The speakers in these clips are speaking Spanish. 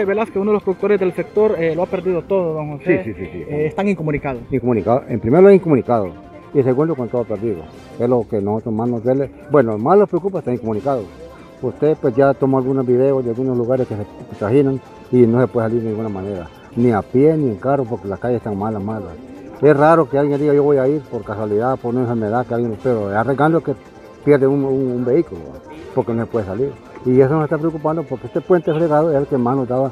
José Velázquez, uno de los productores del sector, lo ha perdido todo, don José. Sí. Están incomunicados. Incomunicado. En primer lugar, incomunicado. Y en segundo, con todo perdido. Es lo que nosotros más nos duele. Bueno, más nos preocupa estar incomunicado. Usted pues ya tomó algunos videos de algunos lugares que se trajinan y no se puede salir de ninguna manera. Ni a pie ni en carro porque las calles están malas. Es raro que alguien diga yo voy a ir por casualidad, por una enfermedad que alguien, pero es arriesgando que pierde un vehículo, porque no se puede salir. Y eso nos está preocupando porque este puente fregado es el que más nos daba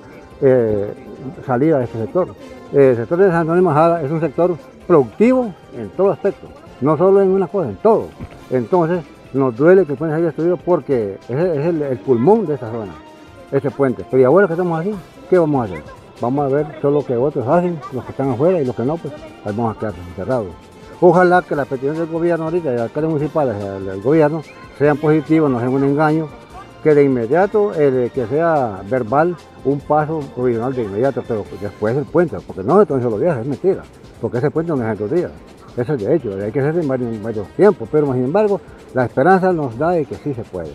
salida a este sector. El sector de San Antonio Majada es un sector productivo en todo aspecto, no solo en una cosa, en todo. Entonces nos duele que el puente se haya destruido porque es el pulmón de esta zona, este puente. Pero y ahora que estamos aquí, ¿qué vamos a hacer? Vamos a ver todo lo que otros hacen, los que están afuera y los que no, pues ahí vamos a quedar encerrados. Ojalá que las peticiones del gobierno ahorita, de los alcaldes municipales, del gobierno, sean positivas, no sean un engaño, que de inmediato, que sea verbal, un paso provisional de inmediato, pero después el puente, porque no de todos los días, es mentira, porque ese puente no es en 2 días, eso es de hecho, hay que hacerlo en varios tiempos, pero sin embargo, la esperanza nos da de que sí se puede.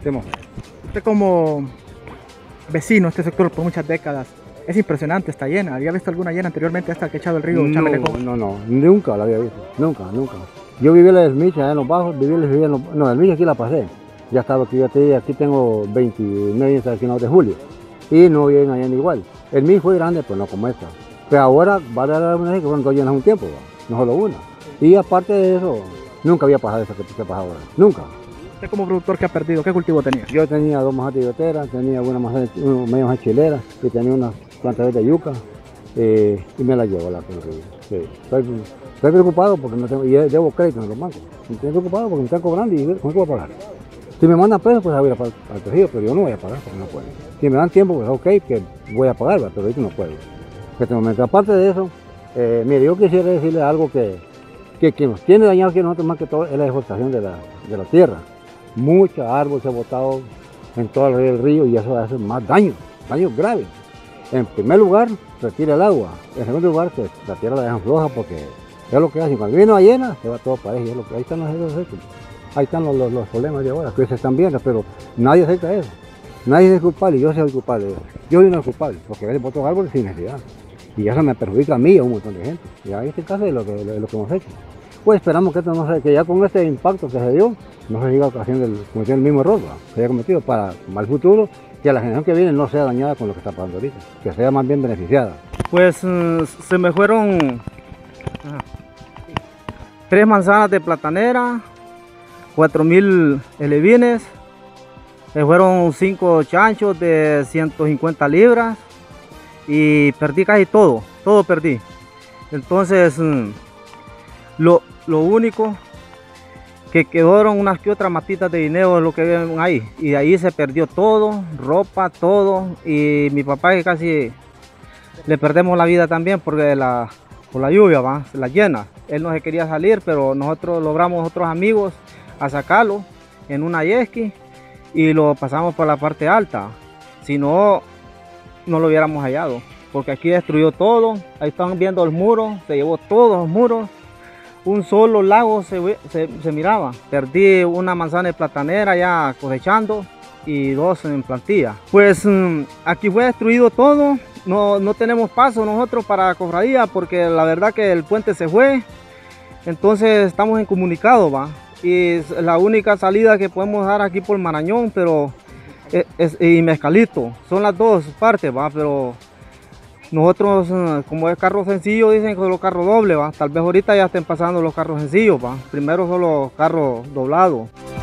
Usted como vecino de este sector por muchas décadas, es impresionante esta llena. ¿Había visto alguna llena anteriormente hasta que ha echado el río Chamelecón? No, nunca la había visto, nunca. Yo viví la del Micha allá en los bajos, el Micha aquí la pasé. Ya estaba aquí, aquí tengo 29 años aquí en el de julio y no viven allá igual. El Micha fue grande, pero no como esta. Pero ahora va a dar una vez que fueron 2 llenas un tiempo, no solo una. Y aparte de eso, nunca había pasado eso que pasa ahora, nunca. ¿Usted como productor qué ha perdido? ¿Qué cultivo tenía? Yo tenía 2 mazatas de billotera, tenía una media maza chilera y tenía unas plantas de yuca y me la llevo a la río. Sí. Estoy preocupado porque no tengo, y debo crédito en los bancos. Estoy preocupado porque me están cobrando y ¿cómo voy a pagar? Si me mandan preso, pues voy a ir al tejido, pero yo no voy a pagar porque no puedo. Si me dan tiempo, pues ok, que voy a pagar, pero ahorita no puedo. En este momento, aparte de eso, mire, yo quisiera decirle algo que nos tiene dañado aquí nosotros más que todo es la deforestación de la tierra. Muchos árboles se han botado en todo el río y eso hace más daños graves. En primer lugar, retira el agua. En segundo lugar, que la tierra la dejan floja porque es lo que hacen. Cuando viene una llena, se va todo parejo. Ahí están los hechos. Ahí están los problemas de ahora, que se están viendo, pero nadie acepta eso. Nadie es culpable y yo soy el culpable de eso. Yo soy uno de los culpables, porque ven otros árboles sin necesidad. Y eso me perjudica a mí y a un montón de gente. Y en este caso es lo que hemos hecho. Pues esperamos que esto no se, que ya con este impacto que se dio, no se siga cometiendo el mismo error, se haya cometido para el futuro, que la generación que viene no sea dañada con lo que está pasando ahorita, que sea más bien beneficiada. Pues se me fueron 3 manzanas de platanera, 4,000 elevines, se fueron 5 chanchos de 150 libras y perdí casi todo perdí. Entonces lo único que quedaron unas que otras matitas de dinero es lo que ven ahí, y de ahí se perdió todo, ropa, todo, y mi papá que casi le perdemos la vida también porque por la lluvia, la llena. Él no se quería salir, pero nosotros logramos otros amigos a sacarlo en una jet ski y lo pasamos por la parte alta. Si no, no lo hubiéramos hallado, porque aquí destruyó todo. Ahí están viendo el muro, se llevó todos los muros. Un solo lago se miraba. Perdí una manzana de platanera ya cosechando y 2 en plantilla. Pues aquí fue destruido todo. No tenemos paso nosotros para cofradía porque la verdad que el puente se fue. Entonces estamos incomunicados, y es la única salida que podemos dar aquí por Marañón, pero y Mezcalito. Son las 2 partes, pero nosotros, como es carro sencillo, dicen que son los carros dobles, tal vez ahorita ya estén pasando los carros sencillos, primero son los carros doblados.